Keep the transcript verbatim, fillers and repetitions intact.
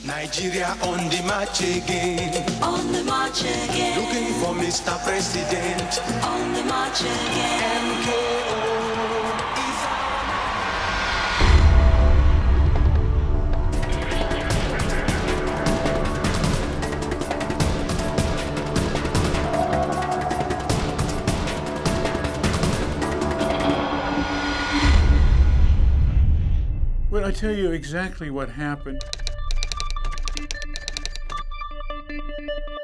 Nigeria on the march again. On the march again. Looking for Mister President. On the march again. M K O is Well, I tell you exactly what happened.